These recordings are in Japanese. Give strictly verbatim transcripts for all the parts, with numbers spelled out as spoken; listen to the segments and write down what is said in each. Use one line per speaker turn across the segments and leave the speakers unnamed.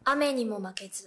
雨にも負けず、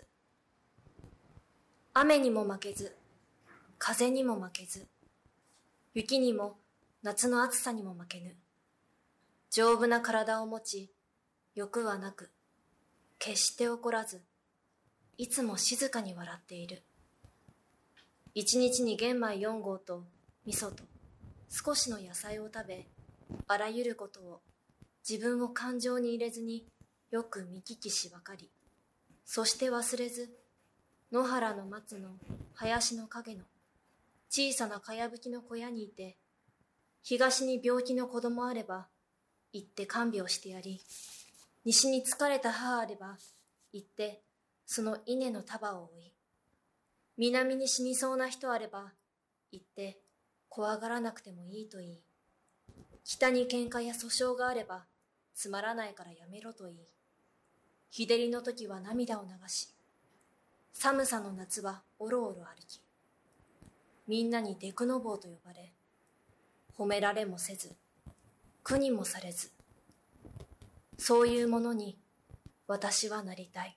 雨にも負けず、風にも負けず、雪にも夏の暑さにも負けぬ。丈夫な体を持ち、欲はなく、決して怒らず、いつも静かに笑っている。一日に玄米四合と味噌と少しの野菜を食べ、あらゆることを自分を感情に入れずによく見聞きしばかり、そして忘れず、野原の松の林の陰の小さなかやぶきの小屋にいて、東に病気の子供あれば行って看病してやり、西に疲れた母あれば行ってその稲の束を追い、南に死にそうな人あれば行って怖がらなくてもいいと言い、北に喧嘩や訴訟があればつまらないからやめろと言い、日照りの時は涙を流し、寒さの夏はおろおろ歩き、みんなにデクノボーと呼ばれ、褒められもせず、苦にもされず、そういうものに私はなりたい。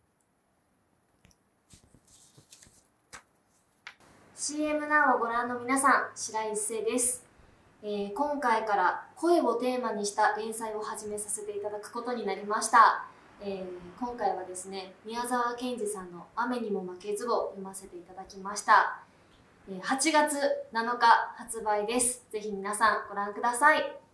シーエム ナウをご覧の皆さん、白井一生です、えー、今回から声をテーマにした連載を始めさせていただくことになりました。えー、今回はですね、宮沢賢治さんの雨にも負けずを読ませていただきました。はちがつなのか発売です。ぜひ皆さんご覧ください。